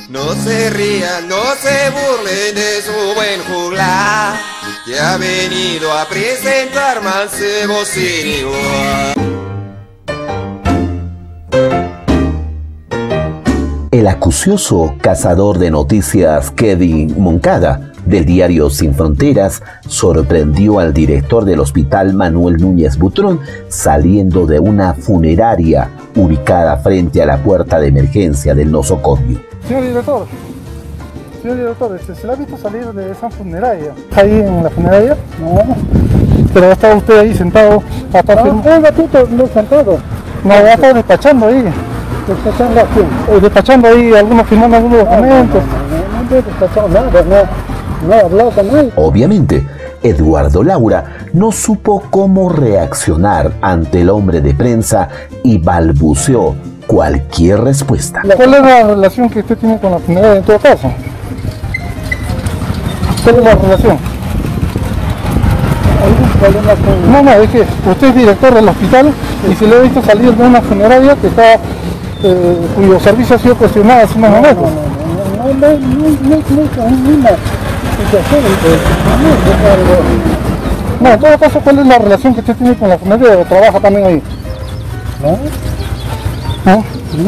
No se rían, no se burlen de su buen juglar, que ha venido a presentar mancebo sin igual. El acucioso cazador de noticias Kevin Moncada, del diario Sin Fronteras, sorprendió al director del hospital Manuel Núñez Butrón saliendo de una funeraria ubicada frente a la puerta de emergencia del nosocomio. Señor director, ¿se la ha visto salir de esa funeraria? ¿Está ahí en la funeraria? No. Pero estaba usted ahí sentado. Un ratito, no sentado. No, ya estaba despachando ahí. ¿Despachando a quién? Despachando ahí, firmando algunos documentos. No he despachado nada, no he hablado con nadie. Obviamente, Eduardo Laura no supo cómo reaccionar ante el hombre de prensa y balbuceó cualquier respuesta. ¿Cuál es la relación que usted tiene con la funeraria en todo caso? ¿Cuál es la relación? ¿Algún problema con...? No, es que usted es director del hospital y se le ha visto salir de una funeraria que está, cuyo servicio ha sido cuestionado hace unos momentos. No hay ninguna situación. No, en todo caso, ¿cuál es la relación que usted tiene con la funeraria o trabaja también ahí? ¿No?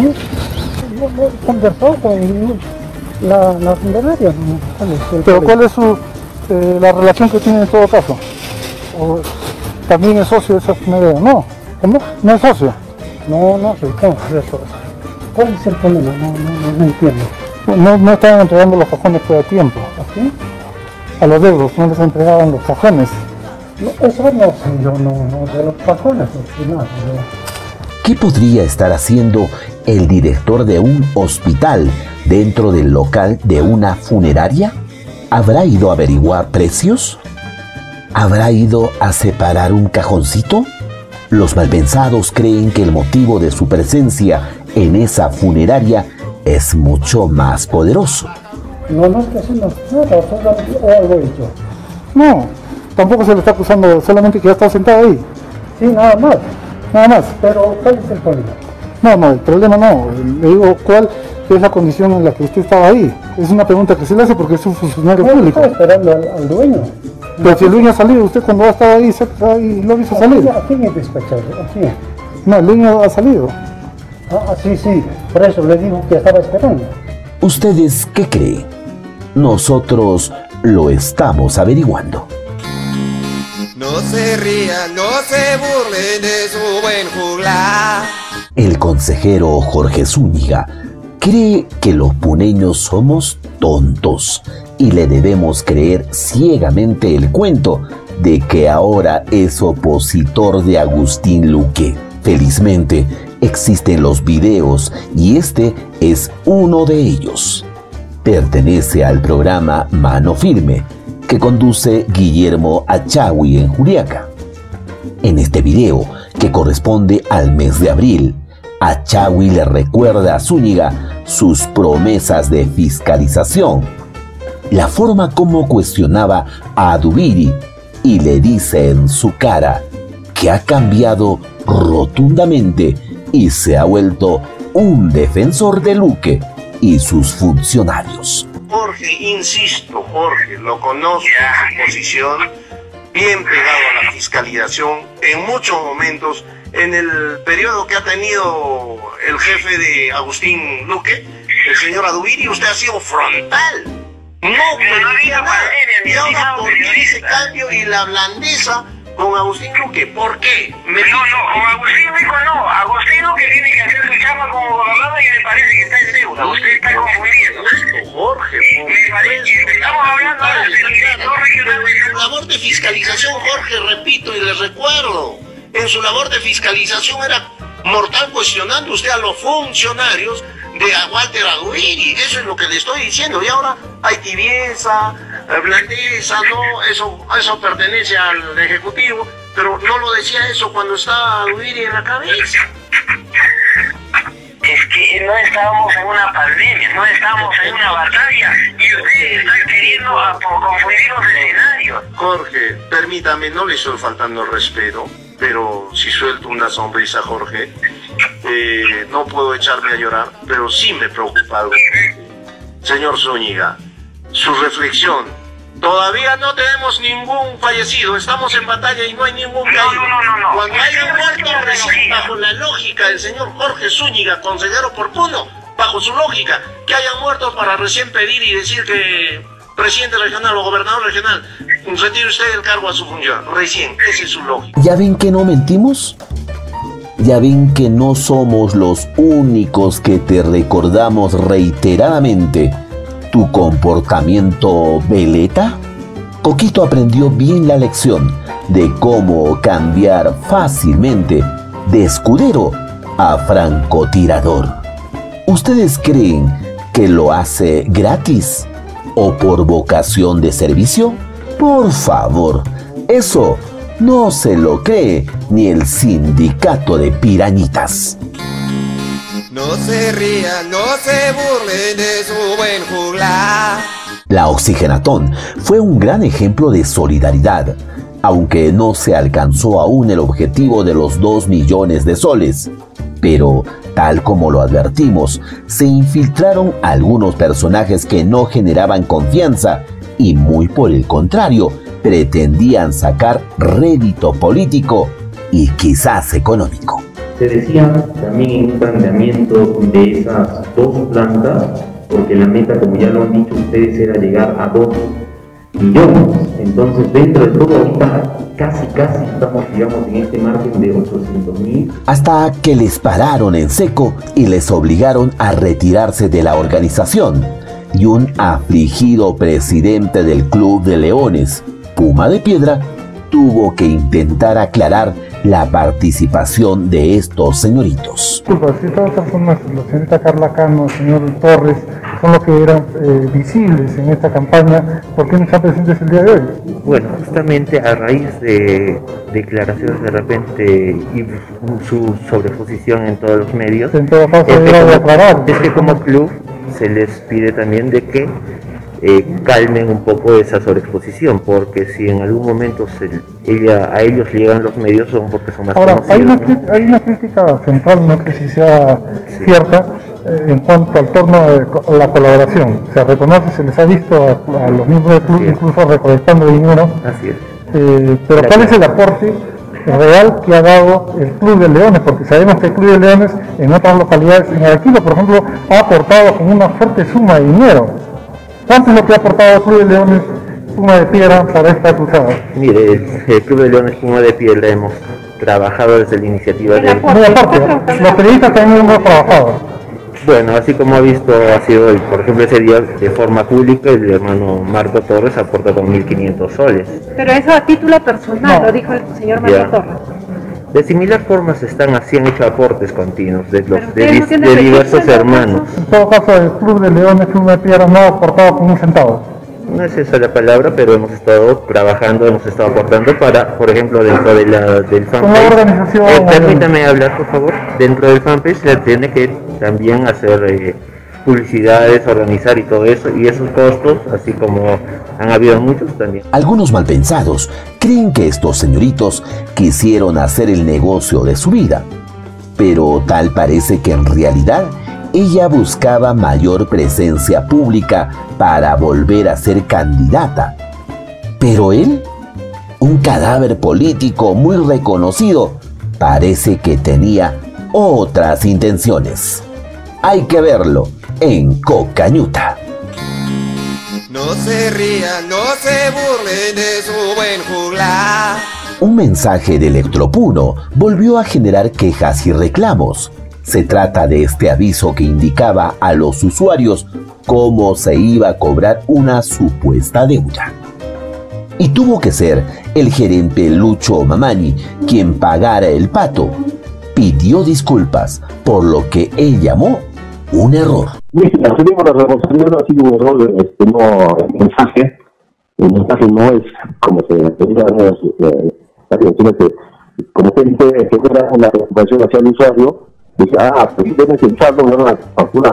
No he conversado con la funeraria. ¿Pero cuál es la relación que tiene en todo caso? ¿O también es socio de esa funeraria? No. ¿Cómo? ¿No es socio? No soy. ¿Cómo es eso? ¿Cuál es el problema? No entiendo. No estaban entregando los cajones por el tiempo. ¿Así? A los deudos no les entregaban los cajones. No, eso no sé yo, no, de los cajones, no. ¿Qué podría estar haciendo el director de un hospital dentro del local de una funeraria? ¿Habrá ido a averiguar precios? ¿Habrá ido a separar un cajoncito? Los malpensados creen que el motivo de su presencia en esa funeraria es mucho más poderoso. No estoy haciendo nada, o algo hecho. No, tampoco se le está acusando, solamente que ya está sentado ahí. Sí, nada más. Pero, ¿cuál es el problema? No, el problema no. Le digo, ¿cuál es la condición en la que usted estaba ahí? Es una pregunta que se le hace porque es un funcionario público. Estaba esperando al dueño. Pero si el dueño ha salido, usted cuando ha estado ahí lo ha visto salir. ¿A quién es despachado? ¿A quién? No, el dueño ha salido. Sí, por eso le digo que estaba esperando. ¿Ustedes qué creen? Nosotros lo estamos averiguando. No se rían, no se burlen de su buen juglar. El consejero Jorge Zúñiga cree que los puneños somos tontos y le debemos creer ciegamente el cuento de que ahora es opositor de Agustín Luque. Felizmente existen los videos y este es uno de ellos. Pertenece al programa Mano Firme, que conduce Guillermo Achagüí en Juliaca. En este video, que corresponde al mes de abril, Achagüí le recuerda a Zúñiga sus promesas de fiscalización, la forma como cuestionaba a Dubiri y le dice en su cara que ha cambiado rotundamente y se ha vuelto un defensor de Luque y sus funcionarios. Jorge, insisto, Jorge, lo conozco en su posición, bien pegado a la fiscalización, en muchos momentos, en el periodo que ha tenido el jefe de Agustín Luque, el señor Adubiri, usted ha sido frontal. No había pandemia. ¿Y ahora por qué ese cambio y la blandeza con Agustín Luque? ¿Por qué? Con Agustín Luque no. Agustín Luque tiene que hacer su chamba como gobernador y me parece que está en deuda. Usted está confundiendo. Jorge, estamos hablando del director regional de su labor de fiscalización, Jorge, repito y les recuerdo, en su labor de fiscalización era mortal cuestionando usted a los funcionarios de Walter Adubiri. Eso es lo que le estoy diciendo. Y ahora hay tibieza, blandeza, no, eso pertenece al Ejecutivo, pero no lo decía eso cuando estaba Adubiri en la cabeza. Es que no estábamos en una pandemia, no estábamos en una batalla y ustedes están queriendo confundir los escenarios. Jorge, permítame, no le estoy faltando el respeto, pero si suelto una sonrisa, Jorge, no puedo echarme a llorar, pero sí me preocupa algo. señor Zúñiga, su reflexión. Todavía no tenemos ningún fallecido, estamos en batalla y no hay ningún caído. No. Cuando haya muerto, recién bajo la lógica del señor Jorge Zúñiga, consejero oportuno, bajo su lógica, que hayan muerto para recién pedir y decir que presidente regional o gobernador regional, retire usted el cargo a su función. Recién, esa es su lógica. ¿Ya ven que no mentimos? ¿Ya ven que no somos los únicos que te recordamos reiteradamente tu comportamiento veleta? Coquito aprendió bien la lección de cómo cambiar fácilmente de escudero a francotirador. ¿Ustedes creen que lo hace gratis o por vocación de servicio? Por favor, eso no se lo cree ni el sindicato de pirañitas. No se rían, no se burlen de su buen juglar. La Oxigenatón fue un gran ejemplo de solidaridad, aunque no se alcanzó aún el objetivo de los 2 millones de soles. Pero, tal como lo advertimos, se infiltraron algunos personajes que no generaban confianza y muy por el contrario, pretendían sacar rédito político y quizás económico. Se decía también en un planteamiento de esas 2 plantas, porque la meta, como ya lo han dicho ustedes, era llegar a 2 millones. Entonces, dentro de todo, ahorita casi estamos, digamos, en este margen de 800.000. Hasta que les pararon en seco y les obligaron a retirarse de la organización. Y un afligido presidente del Club de Leones, Puma de Piedra, tuvo que intentar aclarar la participación de estos señoritos. Disculpa, si estas personas, la señorita Carla Cano, el señor Torres, son los que eran visibles en esta campaña, ¿por qué no están presentes el día de hoy? Bueno, justamente a raíz de declaraciones de repente y su sobreposición en todos los medios, En todo caso, era de aclarar. es que como club se les pide también de que calmen un poco esa sobreexposición, porque si en algún momento a ellos llegan los medios son porque son más Ahora, conocidos. hay una crítica central, no sé si sea cierta, en cuanto al torno de la colaboración. Se reconoce, se les ha visto a los miembros del club incluso recolectando dinero, Así es. pero ¿cuál es el aporte real que ha dado el Club de Leones? Porque sabemos que el Club de Leones en otras localidades, en Arequipa por ejemplo, ha aportado con una fuerte suma de dinero. ¿Cuánto es lo que ha aportado el Club de Leones Puma de Piedra para esta cruzada? Mire, el Club de Leones Puma de Piedra hemos trabajado desde la iniciativa de... Muy aparte, los periodistas también hemos trabajado. Bueno, así como ha visto, ha sido, por ejemplo, ese día de forma pública, el hermano Marco Torres aporta con 1.500 soles. Pero eso a título personal, No. lo dijo el señor Marco Ya. Torres. De similar forma han hecho aportes continuos de Pero ustedes no tienen diversos registro, hermanos. En todo caso, el Club de Leones Puma de Piedra no ha aportado con un centavo. No es esa la palabra, pero hemos estado trabajando, hemos estado aportando para, por ejemplo, dentro de del Con la fanpage. organización... Permítame hablar, por favor. Dentro del fanpage se tiene que también hacer publicidades, organizar y todo eso, y esos costos, así como han habido muchos también. Algunos malpensados creen que estos señoritos quisieron hacer el negocio de su vida, pero tal parece que en realidad ella buscaba mayor presencia pública para volver a ser candidata. Pero él, un cadáver político muy reconocido, parece que tenía otras intenciones. Hay que verlo en Cocañuta. No se rían, no se burlen de su buen juglar. Un mensaje de Electropuno volvió a generar quejas y reclamos. Se trata de este aviso que indicaba a los usuarios cómo se iba a cobrar una supuesta deuda. Y tuvo que ser el gerente Lucho Mamani quien pagara el pato. Pidió disculpas por lo que él llamó un error. Mira, asumimos la responsabilidad, ha sido un error, no, el mensaje no es como se pedía, sino que como gente que era una preocupación hacia el usuario, dice, pues tienes el saldo, me van a calcular,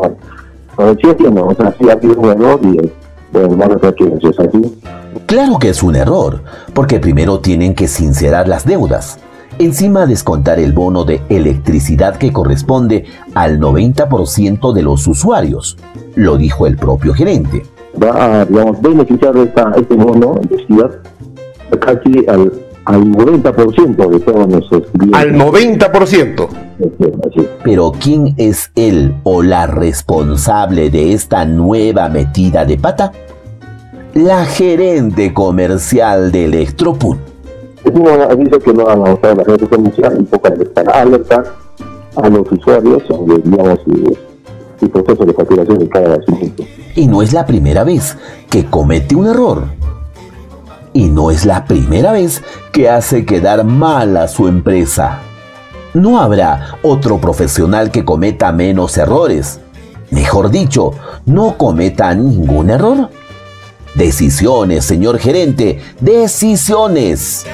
sí entiendo, o sea, sí ha habido un error y bueno, vamos a ver qué es así. Claro que es un error, porque primero tienen que sincerar las deudas encima descontar el bono de electricidad que corresponde al 90% de los usuarios, lo dijo el propio gerente. Va a, digamos, beneficiar este bono de electricidad casi al 90% de todos nuestros clientes. Al 90%. Así. Pero ¿quién es él o la responsable de esta nueva metida de pata? La gerente comercial de Electropul. Es un aviso que no han lanzado la gente comercial, un poco para alertar a los usuarios sobre, digamos, el proceso de facturación de cada abastecimiento. Y no es la primera vez que comete un error. Y no es la primera vez que hace quedar mal a su empresa. No habrá otro profesional que cometa menos errores. Mejor dicho, no cometa ningún error. Decisiones, señor gerente, decisiones.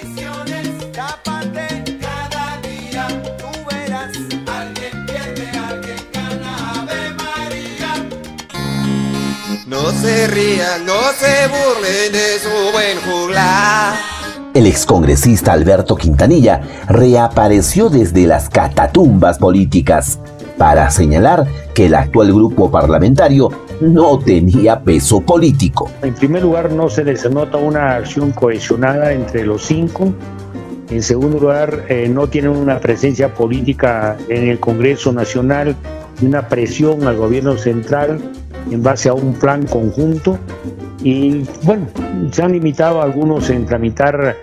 No se rían, no se burlen de su buen juglar. El excongresista Alberto Quintanilla reapareció desde las catatumbas políticas para señalar que el actual grupo parlamentario no tenía peso político. En primer lugar, no se les nota una acción cohesionada entre los cinco. En segundo lugar, no tienen una presencia política en el Congreso Nacional, una presión al gobierno central en base a un plan conjunto. Y bueno, se han limitado algunos en tramitar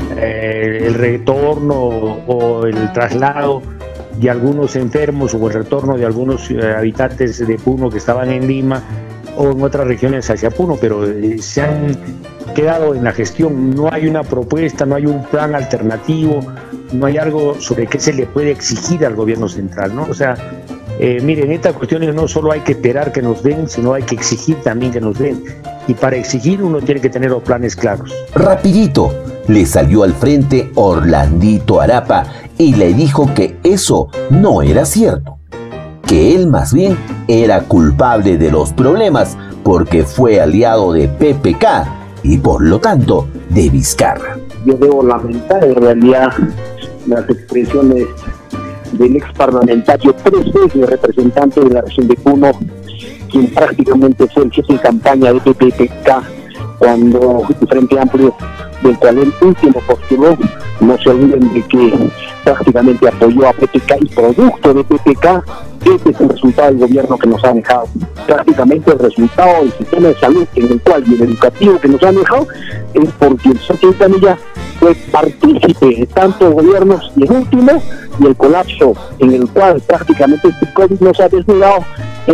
el retorno o el traslado de algunos enfermos o el retorno de algunos habitantes de Puno que estaban en Lima o en otras regiones hacia Puno, pero se han quedado en la gestión. No hay una propuesta, no hay un plan alternativo, no hay algo sobre qué se le puede exigir al gobierno central, ¿no? O sea, miren, estas cuestiones no solo hay que esperar que nos den, sino hay que exigir también que nos den. Y para exigir uno tiene que tener los planes claros. Rapidito le salió al frente Orlandito Arapa y le dijo que eso no era cierto, que él más bien era culpable de los problemas porque fue aliado de PPK y por lo tanto de Vizcarra. Yo debo lamentar en realidad las expresiones del ex parlamentario, 3 veces representante de la región de Puno, quien prácticamente fue el jefe de campaña de PPK cuando el Frente Amplio, del cual el último postuló. No se olviden de que prácticamente apoyó a PPK y producto de PPK, este es el resultado del gobierno que nos ha dejado. Prácticamente el resultado del sistema de salud en el cual y el educativo que nos han dejado es porque el señor Quintanilla fue partícipe de tantos gobiernos y el último, y el colapso en el cual prácticamente este COVID nos ha desnudado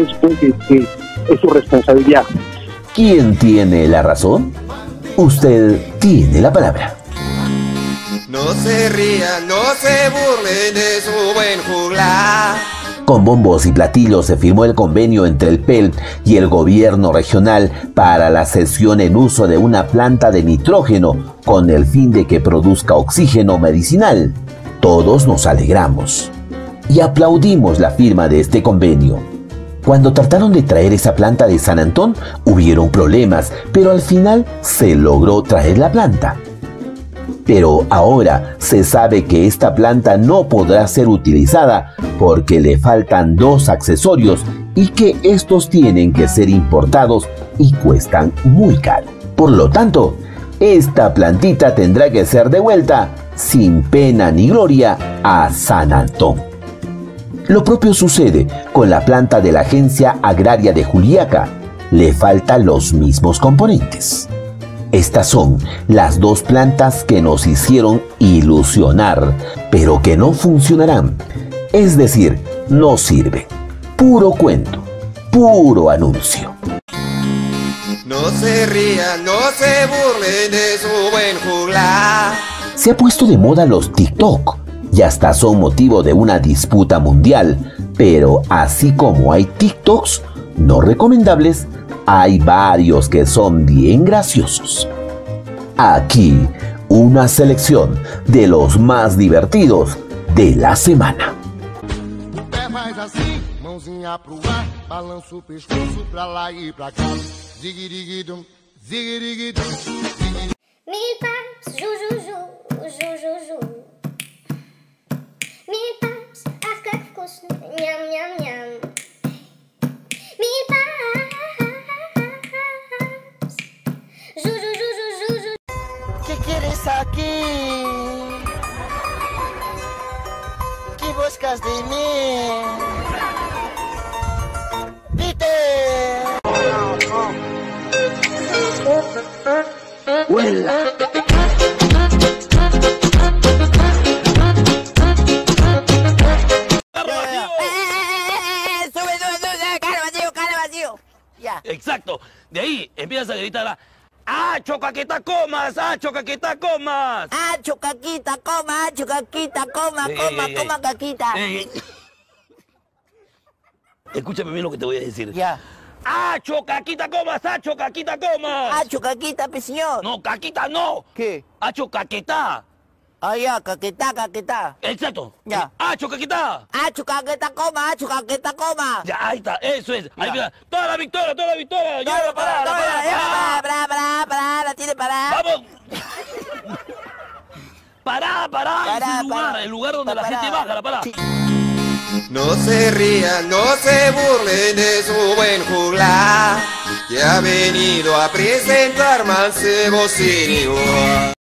es su responsabilidad. ¿Quién tiene la razón? Usted tiene la palabra. No se rían, no se burlen de su buen juglar. Con bombos y platillos se firmó el convenio entre el PEL y el gobierno regional para la cesión en uso de una planta de nitrógeno con el fin de que produzca oxígeno medicinal. Todos nos alegramos y aplaudimos la firma de este convenio. Cuando trataron de traer esa planta de San Antón, hubieron problemas, pero al final se logró traer la planta. Pero ahora se sabe que esta planta no podrá ser utilizada porque le faltan 2 accesorios y que estos tienen que ser importados y cuestan muy caro. Por lo tanto, esta plantita tendrá que ser devuelta sin pena ni gloria a San Antón. Lo propio sucede con la planta de la Agencia Agraria de Juliaca. Le faltan los mismos componentes. Estas son las 2 plantas que nos hicieron ilusionar, pero que no funcionarán. Es decir, no sirven. Puro cuento, puro anuncio. No se rían, no se burlen de su buen juglar. Se ha puesto de moda los TikTok y hasta son motivo de una disputa mundial, pero así como hay TikToks no recomendables, hay varios que son bien graciosos. Aquí, una selección de los más divertidos de la semana. besos, ñam, ñam, ñam. Mi paz. Zu, zu, zu, zu, zu, zu. ¿Qué quieres aquí? ¿Qué buscas de mí? ¡Vite! ¡Huela! Exacto. De ahí empiezas a gritar, ¡Acho, caquita, comas! ¡Acho, caquita, comas! ¡Acho, caquita, coma! ¡Acho, caquita, coma! ¡Coma, caquita! Escúchame bien lo que te voy a decir. Ya. ¡Acho, caquita, comas! ¡Acho, caquita, comas! ¡Acho, caquita, señor! No, caquita no. ¿Qué? ¡Acho, caqueta! Ah, ya, caqueta, caqueta. Exacto. Ya. ¡Acho, caqueta! ¡Acho, caqueta, coma! ¡Acho, caqueta, coma! Ya, ahí está, eso es. Ahí Ya. mira, toda la victoria, toda la victoria. Ya, Para, la tiene parada. ¡Vamos! Pará, el lugar donde la gente baja, la pará. Sí. No se rían, no se burlen de su buen juglar, que ha venido a presentar mancebo sin igual.